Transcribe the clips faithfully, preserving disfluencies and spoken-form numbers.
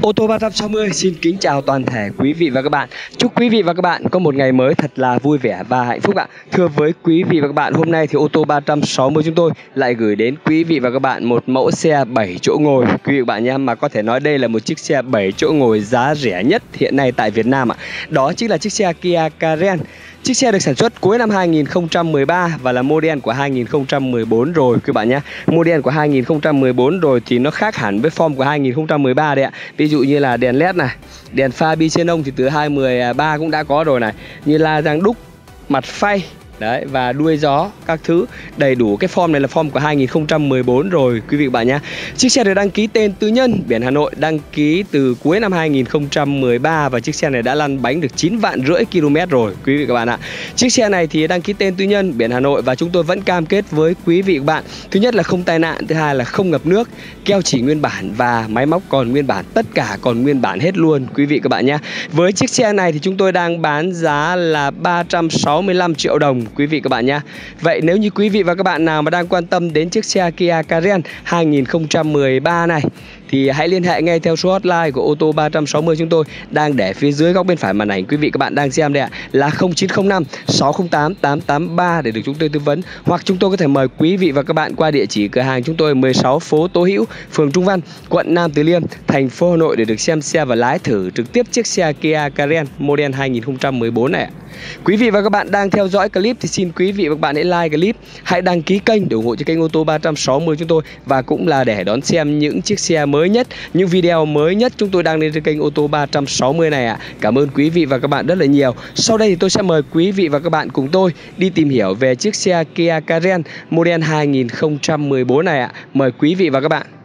Ô tô ba trăm sáu mươi xin kính chào toàn thể quý vị và các bạn. Chúc quý vị và các bạn có một ngày mới thật là vui vẻ và hạnh phúc ạ. Thưa với quý vị và các bạn, hôm nay thì ô tô ba trăm sáu mươi chúng tôi lại gửi đến quý vị và các bạn một mẫu xe bảy chỗ ngồi quý vị và các bạn nhé, mà có thể nói đây là một chiếc xe bảy chỗ ngồi giá rẻ nhất hiện nay tại Việt Nam ạ. Đó chính là chiếc xe Kia Carens. Chiếc xe được sản xuất cuối năm hai nghìn không trăm mười ba và là model của hai nghìn không trăm mười bốn rồi quý bạn nhé. Model của hai nghìn không trăm mười bốn rồi thì nó khác hẳn với form của hai nghìn không trăm mười ba đấy ạ. Ví dụ như là đèn led này, đèn pha bi xenon thì từ hai nghìn không trăm mười ba cũng đã có rồi này, như la răng đúc, mặt phay đấy và đuôi gió các thứ, đầy đủ. Cái form này là form của hai nghìn không trăm mười bốn rồi quý vị bạn nhé. Chiếc xe được đăng ký tên tư nhân, biển Hà Nội, đăng ký từ cuối năm hai nghìn không trăm mười ba và chiếc xe này đã lăn bánh được chín vạn rưỡi km rồi quý vị các bạn ạ. Chiếc xe này thì đăng ký tên tư nhân, biển Hà Nội và chúng tôi vẫn cam kết với quý vị các bạn, thứ nhất là không tai nạn, thứ hai là không ngập nước, keo chỉ nguyên bản và máy móc còn nguyên bản, tất cả còn nguyên bản hết luôn quý vị các bạn nhé. Với chiếc xe này thì chúng tôi đang bán giá là ba trăm sáu mươi lăm triệu đồng quý vị các bạn nhé. Vậy nếu như quý vị và các bạn nào mà đang quan tâm đến chiếc xe Kia Carens hai nghìn không trăm mười ba này thì hãy liên hệ ngay theo số hotline của ô tô ba trăm sáu mươi chúng tôi đang để phía dưới góc bên phải màn ảnh quý vị các bạn đang xem đây ạ, là không chín không năm sáu không tám tám tám ba để được chúng tôi tư vấn, hoặc chúng tôi có thể mời quý vị và các bạn qua địa chỉ cửa hàng chúng tôi mười sáu phố Tố Hữu, phường Trung Văn, quận Nam Từ Liêm, thành phố Hà Nội để được xem xe và lái thử trực tiếp chiếc xe Kia Carens model hai nghìn không trăm mười bốn này ạ. Quý vị và các bạn đang theo dõi clip thì xin quý vị và các bạn hãy like clip, hãy đăng ký kênh để ủng hộ cho kênh ô tô ba trăm sáu mươi chúng tôi, và cũng là để đón xem những chiếc xe mới nhất, những video mới nhất chúng tôi đang lên trên kênh ô tô ba trăm sáu mươi này ạ. Cảm ơn quý vị và các bạn rất là nhiều. Sau đây thì tôi sẽ mời quý vị và các bạn cùng tôi đi tìm hiểu về chiếc xe Kia Carens model hai nghìn không trăm mười bốn này ạ. Mời quý vị và các bạn.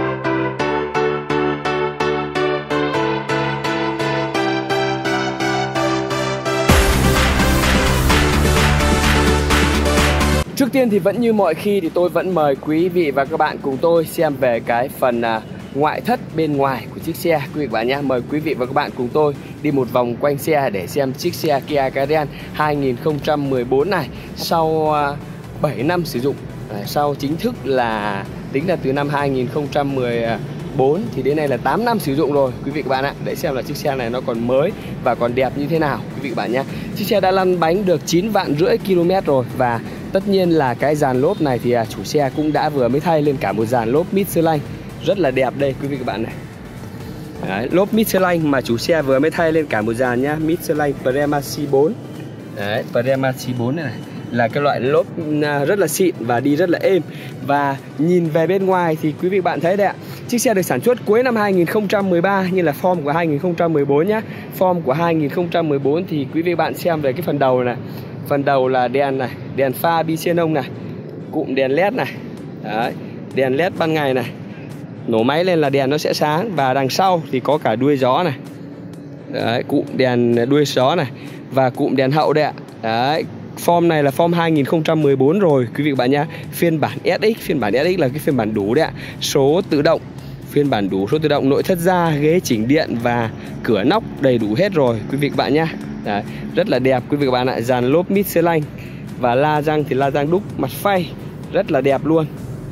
Trước tiên thì vẫn như mọi khi thì tôi vẫn mời quý vị và các bạn cùng tôi xem về cái phần à, ngoại thất bên ngoài của chiếc xe quý vị và các bạn nhé. Mời quý vị và các bạn cùng tôi đi một vòng quanh xe để xem chiếc xe Kia Carens hai nghìn không trăm mười bốn này sau à, bảy năm sử dụng, à, sau chính thức là tính là từ năm hai nghìn không trăm mười bốn thì đến nay là tám năm sử dụng rồi quý vị các bạn ạ. Để xem là chiếc xe này nó còn mới và còn đẹp như thế nào quý vị các bạn nhé. Chiếc xe đã lăn bánh được chín vạn rưỡi km rồi, và tất nhiên là cái dàn lốp này thì chủ xe cũng đã vừa mới thay lên cả một dàn lốp Michelin rất là đẹp đây quý vị các bạn này. Đấy, lốp Michelin mà chủ xe vừa mới thay lên cả một dàn nhá, Michelin Prema C bốn. Đấy, Prema C bốn này, này là cái loại lốp rất là xịn và đi rất là êm. Và nhìn về bên ngoài thì quý vị bạn thấy đấy ạ, chiếc xe được sản xuất cuối năm hai nghìn không trăm mười ba như là form của hai nghìn không trăm mười bốn nhá. Form của hai nghìn không trăm mười bốn thì quý vị bạn xem về cái phần đầu này. Phần đầu là đèn này, đèn pha bi xenon này, cụm đèn led này. Đấy, đèn led ban ngày này, nổ máy lên là đèn nó sẽ sáng. Và đằng sau thì có cả đuôi gió này. Đấy, cụm đèn đuôi gió này và cụm đèn hậu đây ạ. Đấy, form này là form hai nghìn không trăm mười bốn rồi quý vị các bạn nhé. Phiên bản ét ích, phiên bản ét ích là cái phiên bản đủ đấy ạ. Số tự động, phiên bản đủ số tự động, nội thất da, ghế chỉnh điện và cửa nóc đầy đủ hết rồi quý vị các bạn nhé. Đấy, rất là đẹp quý vị các bạn ạ. Dàn lốp Michelin và la răng thì la răng đúc, mặt phay rất là đẹp luôn.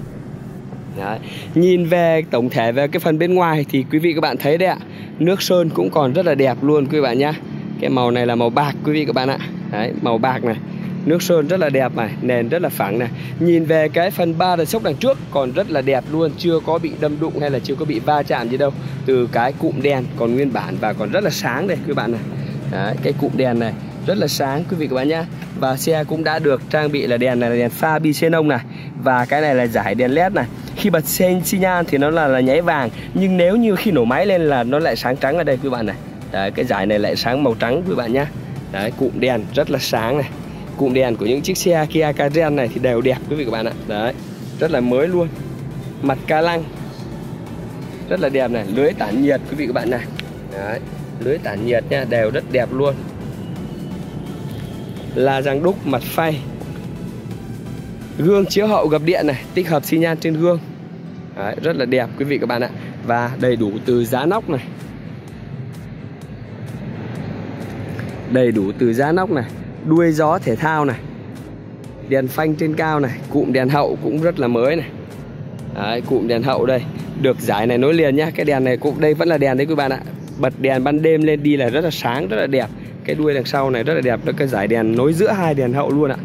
Đấy, nhìn về tổng thể về cái phần bên ngoài thì quý vị các bạn thấy đấy ạ, nước sơn cũng còn rất là đẹp luôn quý vị bạn nhé. Cái màu này là màu bạc quý vị các bạn ạ. Đấy, màu bạc này, nước sơn rất là đẹp này, nền rất là phẳng này. Nhìn về cái phần ba đợt sốc đằng trước còn rất là đẹp luôn, chưa có bị đâm đụng hay là chưa có bị va chạm gì đâu. Từ cái cụm đèn còn nguyên bản và còn rất là sáng đây quý bạn này. Đấy, cái cụm đèn này rất là sáng quý vị các bạn nhé. Và xe cũng đã được trang bị là đèn này là đèn pha bi xenon này, và cái này là giải đèn led này. Khi bật xi nhan thì nó là, là nháy vàng, nhưng nếu như khi nổ máy lên là nó lại sáng trắng ở đây quý bạn này. Đấy, cái giải này lại sáng màu trắng quý bạn nhé. Đấy, cụm đèn rất là sáng này. Cụm đèn của những chiếc xe Kia Carens này thì đều đẹp quý vị các bạn ạ. Đấy, rất là mới luôn. Mặt ca lăng rất là đẹp này, lưới tản nhiệt quý vị các bạn này. Đấy, lưới tản nhiệt nha, đều rất đẹp luôn. La răng đúc, mặt phay, gương chiếu hậu gập điện này, tích hợp xi nhan trên gương. Đấy, rất là đẹp quý vị các bạn ạ. Và đầy đủ từ giá nóc này, đầy đủ từ giá nóc này, đuôi gió thể thao này, đèn phanh trên cao này, cụm đèn hậu cũng rất là mới này. Đấy, cụm đèn hậu đây, được dải này nối liền nhá. Cái đèn này cũng đây vẫn là đèn đấy quý bạn ạ. Bật đèn ban đêm lên đi là rất là sáng, rất là đẹp. Cái đuôi đằng sau này rất là đẹp, đó cái dải đèn nối giữa hai đèn hậu luôn ạ.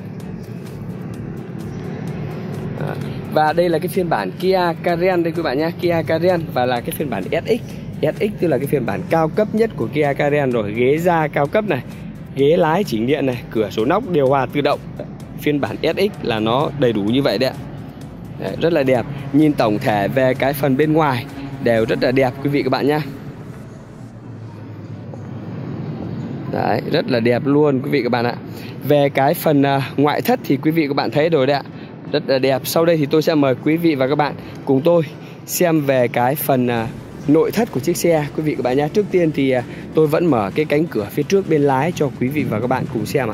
Đó. Và đây là cái phiên bản Kia Carens đây quý bạn nhé, Kia Carens, và là cái phiên bản ét ích. ét ích tức là cái phiên bản cao cấp nhất của Kia Carens rồi. Ghế da cao cấp này, ghế lái chỉnh điện này, cửa sổ nóc điều hòa tự động. Phiên bản ét ích là nó đầy đủ như vậy đấy ạ. Đấy, rất là đẹp. Nhìn tổng thể về cái phần bên ngoài đều rất là đẹp quý vị các bạn nhé. Đấy, rất là đẹp luôn quý vị các bạn ạ. Về cái phần uh, ngoại thất thì quý vị các bạn thấy rồi đấy ạ, rất là đẹp. Sau đây thì tôi sẽ mời quý vị và các bạn cùng tôi xem về cái phần uh, nội thất của chiếc xe quý vị các bạn nhé. Trước tiên thì uh, tôi vẫn mở cái cánh cửa phía trước bên lái cho quý vị và các bạn cùng xem ạ.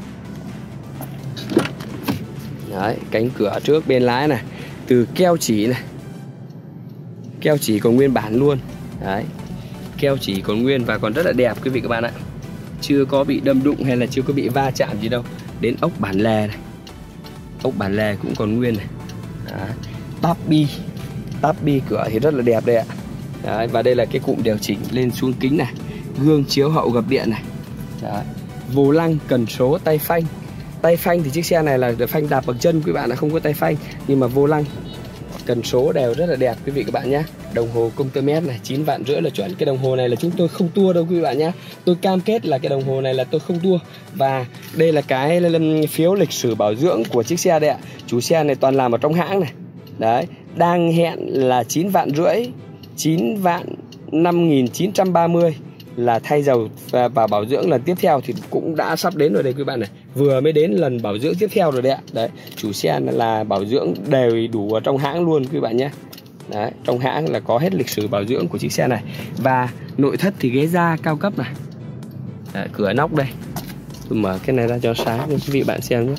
Đấy, cánh cửa trước bên lái này, từ keo chỉ này, keo chỉ còn nguyên bản luôn. Đấy, keo chỉ còn nguyên và còn rất là đẹp quý vị các bạn ạ. Chưa có bị đâm đụng hay là chưa có bị va chạm gì đâu. Đến ốc bản lề này, ốc bản lề cũng còn nguyên này. Đấy, táp bi, táp bi cửa thì rất là đẹp đây ạ. Đấy, và đây là cái cụm điều chỉnh lên xuống kính này, gương chiếu hậu gập điện này. Đấy, vô lăng, cần số, tay phanh. Tay phanh thì chiếc xe này là phanh đạp bằng chân quý bạn, là không có tay phanh, nhưng mà vô lăng, cần số đều rất là đẹp quý vị các bạn nhé. Đồng hồ công tơ mét này, chín vạn rưỡi là chuẩn. Cái đồng hồ này là chúng tôi không tua đâu quý vị bạn nhé. Tôi cam kết là cái đồng hồ này là tôi không tua. Và đây là cái phiếu lịch sử bảo dưỡng của chiếc xe đây ạ. Chủ xe này toàn làm ở trong hãng này. Đấy, đang hẹn là chín vạn rưỡi, chín vạn năm nghìn chín trăm ba mươi là thay dầu và, và bảo dưỡng lần tiếp theo thì cũng đã sắp đến rồi đây quý bạn này. Vừa mới đến lần bảo dưỡng tiếp theo rồi đấy ạ. Đấy, chủ xe là bảo dưỡng đều đủ ở trong hãng luôn quý bạn nhé. Đấy, trong hãng là có hết lịch sử bảo dưỡng của chiếc xe này. Và nội thất thì ghế da cao cấp này. Đấy, cửa nóc đây. Tôi mở cái này ra cho sáng cho quý vị bạn xem nhé.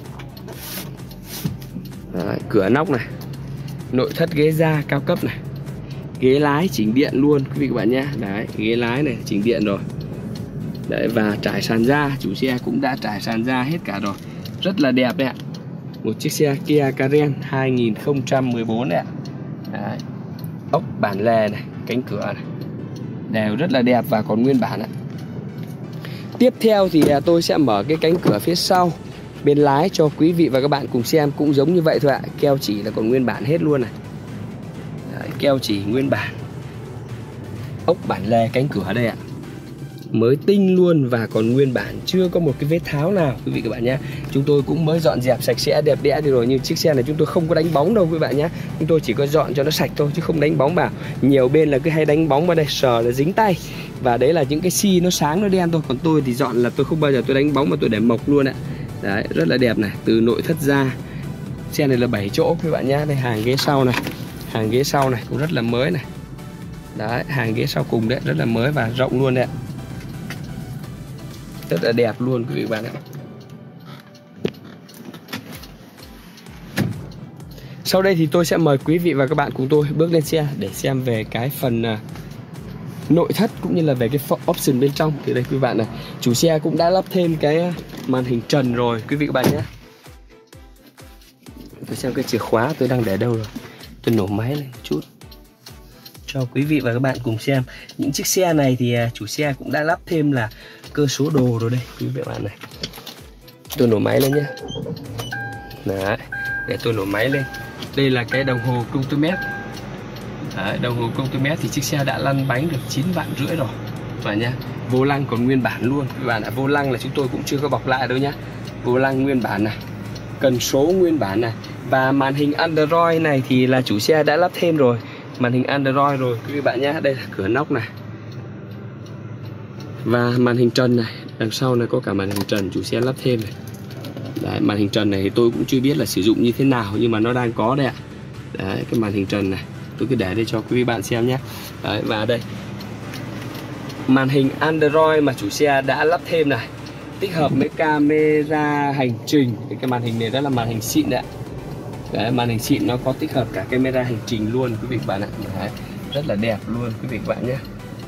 Đấy, cửa nóc này, nội thất ghế da cao cấp này, ghế lái chỉnh điện luôn quý vị các bạn nhé. Đấy, ghế lái này chỉnh điện rồi. Đấy, và trải sàn da, chủ xe cũng đã trải sàn da hết cả rồi. Rất là đẹp đấy ạ. Một chiếc xe Kia Carens hai nghìn không trăm mười bốn đấy ạ. Đấy, ốc bản lề này, cánh cửa này đều rất là đẹp và còn nguyên bản ạ. Tiếp theo thì tôi sẽ mở cái cánh cửa phía sau bên lái cho quý vị và các bạn cùng xem, cũng giống như vậy thôi ạ. Keo chỉ là còn nguyên bản hết luôn này. Đấy, keo chỉ nguyên bản, ốc bản lề cánh cửa đây ạ, mới tinh luôn và còn nguyên bản, chưa có một cái vết tháo nào quý vị các bạn nhé. Chúng tôi cũng mới dọn dẹp sạch sẽ đẹp đẽ đi rồi, nhưng chiếc xe này chúng tôi không có đánh bóng đâu quý bạn nhé. Chúng tôi chỉ có dọn cho nó sạch thôi chứ không đánh bóng vào. Nhiều bên là cứ hay đánh bóng vào đây, sờ là dính tay, và đấy là những cái xi nó sáng nó đen thôi. Còn tôi thì dọn là tôi không bao giờ tôi đánh bóng mà tôi để mộc luôn ạ. Đấy, rất là đẹp này, từ nội thất ra. Xe này là bảy chỗ quý bạn nhé. Đây, hàng ghế sau này, hàng ghế sau này cũng rất là mới này. Đấy, hàng ghế sau cùng đấy rất là mới và rộng luôn đấy ạ. Rất là đẹp luôn quý vị bạn ạ. Sau đây thì tôi sẽ mời quý vị và các bạn cùng tôi bước lên xe để xem về cái phần uh, nội thất cũng như là về cái option bên trong. Thì đây quý bạn này, chủ xe cũng đã lắp thêm cái màn hình trần rồi quý vị các bạn nhé. Tôi xem cái chìa khóa tôi đang để đâu rồi. Tôi nổ máy lên chút cho quý vị và các bạn cùng xem. Những chiếc xe này thì chủ xe cũng đã lắp thêm là cơ số đồ rồi đây quý vị và các bạn này. Tôi nổ máy lên nhé. Đấy, để tôi nổ máy lên. Đây là cái đồng hồ công tơ mét. Đấy, đồng hồ công tơ mét thì chiếc xe đã lăn bánh được chín vạn rưỡi rồi và nha. Vô lăng còn nguyên bản luôn quý bạn ạ. Vô lăng là chúng tôi cũng chưa có bọc lại đâu nhá. Vô lăng nguyên bản này, cần số nguyên bản này, và màn hình Android này thì là chủ xe đã lắp thêm rồi, màn hình Android rồi quý vị bạn nhé. Đây là cửa nóc này và màn hình trần này, đằng sau này có cả màn hình trần chủ xe lắp thêm này. Đấy, màn hình trần này thì tôi cũng chưa biết là sử dụng như thế nào, nhưng mà nó đang có đây ạ. Đấy, cái màn hình trần này tôi cứ để đây cho quý vị bạn xem nhé. Đấy, và đây màn hình Android mà chủ xe đã lắp thêm này, tích hợp với camera hành trình. Cái màn hình này rất là màn hình xịn đấy ạ. Đấy, màn hình xịn nó có tích hợp cả camera hành trình luôn quý vị bạn ạ. Đấy, rất là đẹp luôn quý vị bạn nhé.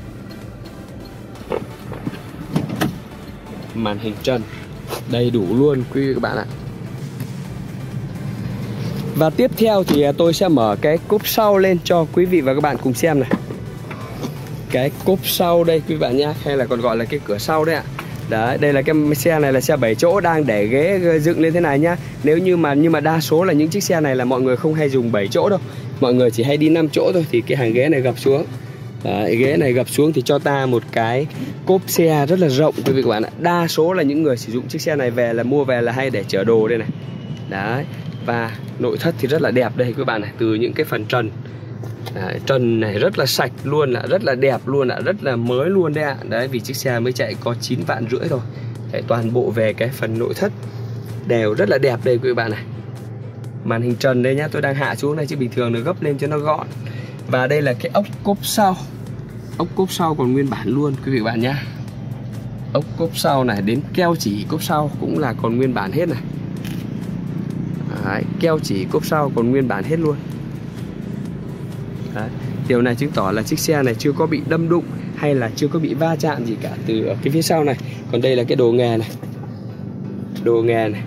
Màn hình trần đầy đủ luôn quý vị các bạn ạ. Và tiếp theo thì tôi sẽ mở cái cốp sau lên cho quý vị và các bạn cùng xem này. Cái cốp sau đây quý bạn nhá, hay là còn gọi là cái cửa sau đấy ạ. Đấy, đây là cái xe này là xe bảy chỗ đang để ghế dựng lên thế này nhá. Nếu như mà nhưng mà đa số là những chiếc xe này là mọi người không hay dùng bảy chỗ đâu. Mọi người chỉ hay đi năm chỗ thôi, thì cái hàng ghế này gập xuống. Đấy, ghế này gập xuống thì cho ta một cái cốp xe rất là rộng quý vị các bạn ạ. Đa số là những người sử dụng chiếc xe này về là mua về là hay để chở đồ đây này. Đấy, và nội thất thì rất là đẹp đây các bạn này, từ những cái phần trần. Đấy, trần này rất là sạch luôn ạ, rất là đẹp luôn ạ, rất là mới luôn đấy ạ. Đấy, vì chiếc xe mới chạy có chín vạn rưỡi thôi. Đấy, toàn bộ về cái phần nội thất đều rất là đẹp đây quý bạn này. Màn hình trần đây nhá, tôi đang hạ xuống này chứ bình thường nó gấp lên cho nó gọn. Và đây là cái ốc cốp sau. Ốc cốp sau còn nguyên bản luôn quý vị bạn nhá. Ốc cốp sau này đến keo chỉ cốp sau cũng là còn nguyên bản hết này. Đấy, keo chỉ cốp sau còn nguyên bản hết luôn. Đấy, điều này chứng tỏ là chiếc xe này chưa có bị đâm đụng hay là chưa có bị va chạm gì cả từ ở cái phía sau này. Còn đây là cái đồ nghề này. Đồ nghề này.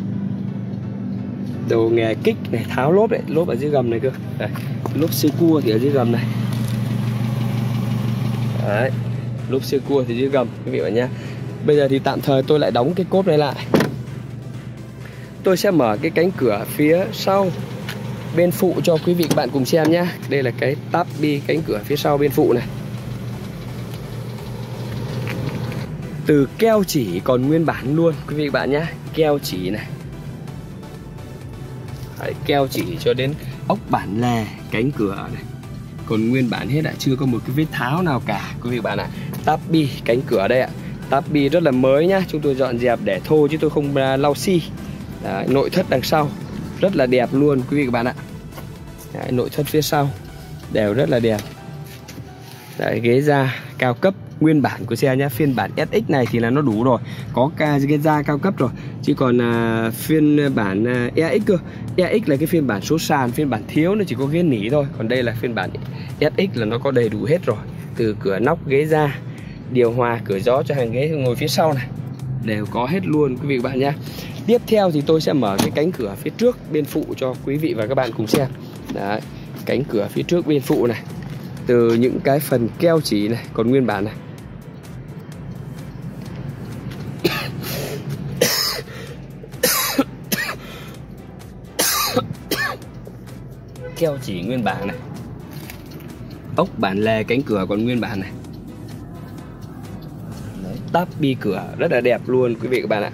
Đồ nghề kích này, tháo lốp đấy, lốp ở dưới gầm này cơ. Đấy, lốp xe cua thì ở dưới gầm này. Đấy, lốp xe cua thì dưới gầm quý vị bạn nhá. Bây giờ thì tạm thời tôi lại đóng cái cốp này lại. Tôi sẽ mở cái cánh cửa phía sau bên phụ cho quý vị các bạn cùng xem nhé. Đây là cái táp bi cánh cửa phía sau bên phụ này. Từ keo chỉ còn nguyên bản luôn quý vị bạn nhé. Keo chỉ này. Đấy, keo chỉ cho đến ốc bản lề cánh cửa này còn nguyên bản hết ạ, chưa có một cái vết tháo nào cả quý vị bạn ạ. Táp bi cánh cửa đây ạ. Táp bi rất là mới nhá, chúng tôi dọn dẹp để thô chứ tôi không lau xi. Đấy, nội thất đằng sau rất là đẹp luôn quý vị các bạn ạ. Đấy, nội thất phía sau đều rất là đẹp. Đấy, ghế da cao cấp nguyên bản của xe nhá. Phiên bản ét ích này thì là nó đủ rồi, có cái ghế da cao cấp rồi. Chứ còn à, phiên bản à, e ích cơ. e ích là cái phiên bản số sàn, phiên bản thiếu nó chỉ có ghế nỉ thôi. Còn đây là phiên bản ét ích là nó có đầy đủ hết rồi. Từ cửa nóc, ghế da, điều hòa, cửa gió cho hàng ghế ngồi phía sau này đều có hết luôn quý vị các bạn nhá. Tiếp theo thì tôi sẽ mở cái cánh cửa phía trước bên phụ cho quý vị và các bạn cùng xem. Đấy, cánh cửa phía trước bên phụ này. Từ những cái phần keo chỉ này còn nguyên bản này. Keo chỉ nguyên bản này. Ốc bản lề cánh cửa còn nguyên bản này. Đấy, táp bi cửa rất là đẹp luôn quý vị các bạn ạ.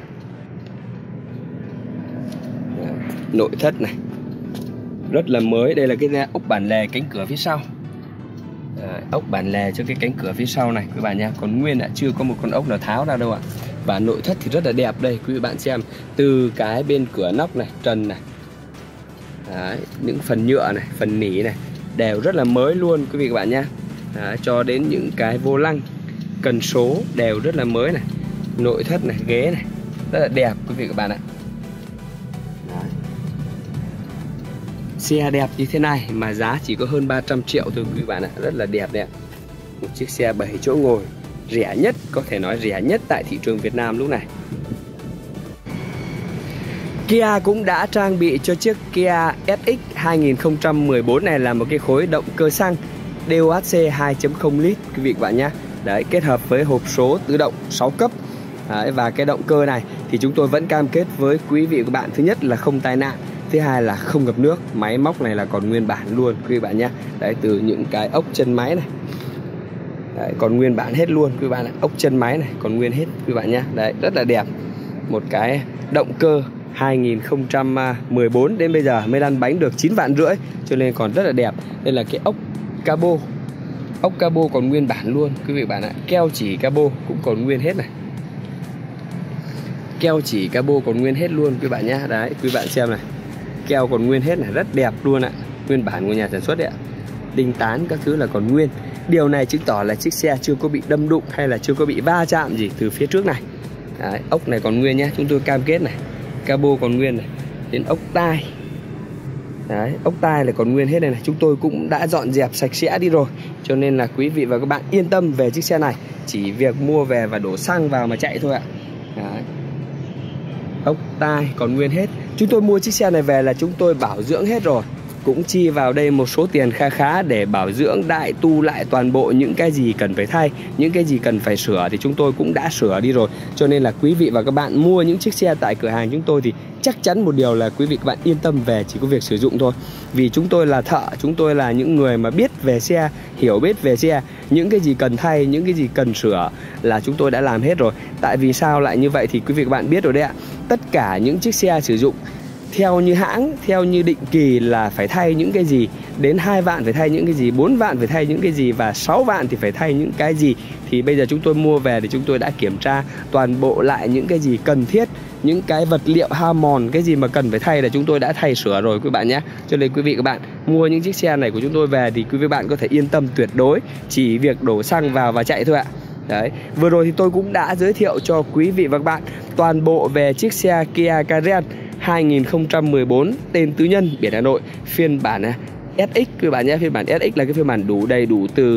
Đấy, nội thất này rất là mới. Đây là cái ốc bản lề cánh cửa phía sau. Đấy, ốc bản lề cho cái cánh cửa phía sau này quý bạn nha, còn nguyên ạ, chưa có một con ốc nào tháo ra đâu ạ. Và nội thất thì rất là đẹp đây quý vị bạn xem. Từ cái bên cửa nóc này, trần này. Đấy, những phần nhựa này, phần nỉ này đều rất là mới luôn quý vị các bạn nhé. Đấy, cho đến những cái vô lăng, cần số đều rất là mới này. Nội thất này, ghế này rất là đẹp quý vị các bạn ạ. Đấy. Xe đẹp như thế này mà giá chỉ có hơn ba trăm triệu thôi quý vị bạn ạ, rất là đẹp đẹp. Một chiếc xe bảy chỗ ngồi rẻ nhất, có thể nói rẻ nhất tại thị trường Việt Nam lúc này. Kia cũng đã trang bị cho chiếc Kia ét ích hai không một bốn này là một cái khối động cơ xăng đê ô hát xê hai chấm không lít quý vị các bạn nhé. Đấy, kết hợp với hộp số tự động sáu cấp. Đấy, và cái động cơ này thì chúng tôi vẫn cam kết với quý vị và các bạn, thứ nhất là không tai nạn, thứ hai là không ngập nước. Máy móc này là còn nguyên bản luôn quý vị bạn nhé. Đấy, từ những cái ốc chân máy này. Đấy, còn nguyên bản hết luôn quý bạn ạ. Ốc chân máy này còn nguyên hết quý bạn nhé. Đấy, rất là đẹp. Một cái động cơ hai không một bốn đến bây giờ mới lăn bánh được chín vạn rưỡi, cho nên còn rất là đẹp. Đây là cái ốc cabo. Ốc cabo còn nguyên bản luôn quý vị bạn ạ. Keo chỉ cabo cũng còn nguyên hết này. Keo chỉ cabo còn nguyên hết luôn quý bạn nhá. Đấy, quý bạn xem này. Keo còn nguyên hết này, rất đẹp luôn ạ. Nguyên bản của nhà sản xuất đấy ạ. Đinh tán các thứ là còn nguyên. Điều này chứng tỏ là chiếc xe chưa có bị đâm đụng hay là chưa có bị va chạm gì từ phía trước này. Đấy, ốc này còn nguyên nhá, chúng tôi cam kết này. Cabo còn nguyên này. Đến ốc tai. Đấy, ốc tai là còn nguyên hết này này. Chúng tôi cũng đã dọn dẹp sạch sẽ đi rồi, cho nên là quý vị và các bạn yên tâm về chiếc xe này. Chỉ việc mua về và đổ xăng vào mà chạy thôi ạ. Đấy. Ốc tai còn nguyên hết. Chúng tôi mua chiếc xe này về là chúng tôi bảo dưỡng hết rồi, cũng chi vào đây một số tiền kha khá để bảo dưỡng đại tu lại toàn bộ những cái gì cần phải thay, những cái gì cần phải sửa thì chúng tôi cũng đã sửa đi rồi. Cho nên là quý vị và các bạn mua những chiếc xe tại cửa hàng chúng tôi thì chắc chắn một điều là quý vị các bạn yên tâm về chỉ có việc sử dụng thôi. Vì chúng tôi là thợ, chúng tôi là những người mà biết về xe, hiểu biết về xe, những cái gì cần thay, những cái gì cần sửa là chúng tôi đã làm hết rồi. Tại vì sao lại như vậy thì quý vị các bạn biết rồi đấy ạ. Tất cả những chiếc xe sử dụng theo như hãng, theo như định kỳ là phải thay những cái gì, đến hai vạn phải thay những cái gì, bốn vạn phải thay những cái gì và sáu vạn thì phải thay những cái gì. Thì bây giờ chúng tôi mua về thì chúng tôi đã kiểm tra toàn bộ lại những cái gì cần thiết, những cái vật liệu hao mòn, cái gì mà cần phải thay là chúng tôi đã thay sửa rồi quý bạn nhé. Cho nên quý vị các bạn mua những chiếc xe này của chúng tôi về thì quý vị bạn có thể yên tâm tuyệt đối, chỉ việc đổ xăng vào và chạy thôi ạ. Đấy, vừa rồi thì tôi cũng đã giới thiệu cho quý vị và các bạn toàn bộ về chiếc xe Kia Carens hai nghìn không trăm mười bốn tên tư nhân biển Hà Nội phiên bản ét ích quý bạn nhé. Phiên bản ét ích là cái phiên bản đủ đầy đủ từ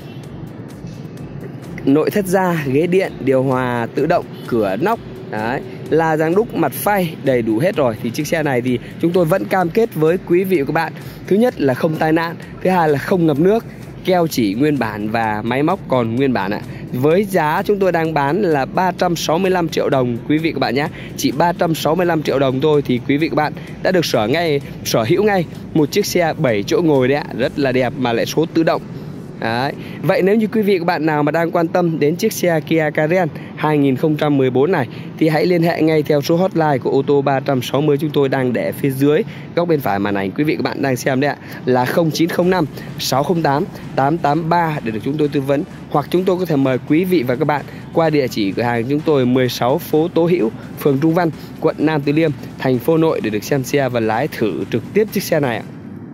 nội thất da, ghế điện, điều hòa tự động, cửa nóc, đấy, là dáng đúc, mặt phay đầy đủ hết rồi. Thì chiếc xe này thì chúng tôi vẫn cam kết với quý vị và các bạn, thứ nhất là không tai nạn, thứ hai là không ngập nước, keo chỉ nguyên bản và máy móc còn nguyên bản ạ. Với giá chúng tôi đang bán là ba trăm sáu mươi lăm triệu đồng quý vị các bạn nhé. Chỉ ba trăm sáu mươi lăm triệu đồng thôi thì quý vị các bạn đã được sở ngay sở hữu ngay một chiếc xe bảy chỗ ngồi đấy ạ, rất là đẹp mà lại số tự động. Đấy. Vậy nếu như quý vị các bạn nào mà đang quan tâm đến chiếc xe Kia Carens hai nghìn không trăm mười bốn này thì hãy liên hệ ngay theo số hotline của ô tô ba trăm sáu mươi chúng tôi đang để phía dưới góc bên phải màn ảnh quý vị các bạn đang xem đấy ạ, là không chín không năm sáu không tám tám tám ba để được chúng tôi tư vấn, hoặc chúng tôi có thể mời quý vị và các bạn qua địa chỉ cửa hàng chúng tôi mười sáu phố Tố Hữu, phường Trung Văn, quận Nam Từ Liêm, thành phố Hà Nội để được xem xe và lái thử trực tiếp chiếc xe này ạ.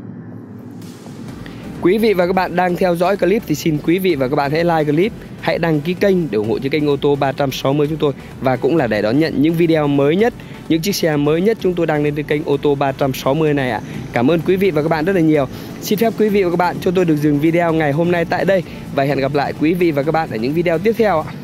Quý vị và các bạn đang theo dõi clip thì xin quý vị và các bạn hãy like clip, hãy đăng ký kênh để ủng hộ cho kênh ô tô ba trăm sáu mươi chúng tôi, và cũng là để đón nhận những video mới nhất, những chiếc xe mới nhất chúng tôi đăng lên trên kênh ô tô ba trăm sáu mươi này ạ. Cảm ơn quý vị và các bạn rất là nhiều. Xin phép quý vị và các bạn cho tôi được dừng video ngày hôm nay tại đây và hẹn gặp lại quý vị và các bạn ở những video tiếp theo ạ.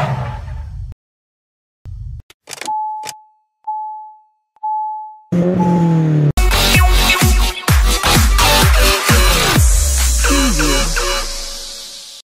Mm-hmm.